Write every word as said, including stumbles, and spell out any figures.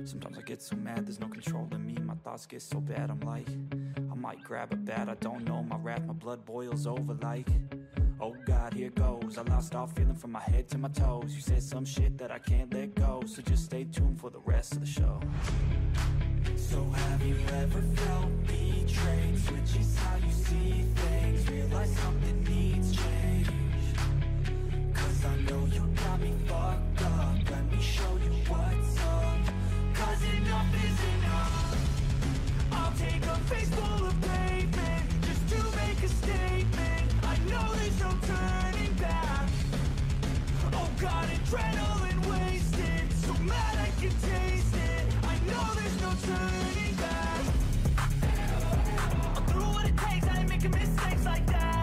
Sometimes I get so mad, there's no control in me. My thoughts get so bad, I'm like, I might grab a bat, I don't know. My wrath, my blood boils over like, oh God, here goes. I lost all feeling from my head to my toes. You said some shit that I can't let go, so just stay tuned for the rest of the show. So have you ever felt betrayed? Switches how you see things, realize something needs change. Cause I know you got me fucked up, let me show you what's up. Cause enough is enough. I'll take a face full of pavement just to make a statement. I know there's no turning back. Oh God, adrenaline wasted, so mad I can taste it. I know there's no turning back. I'll do what it takes, I ain't making mistakes like that.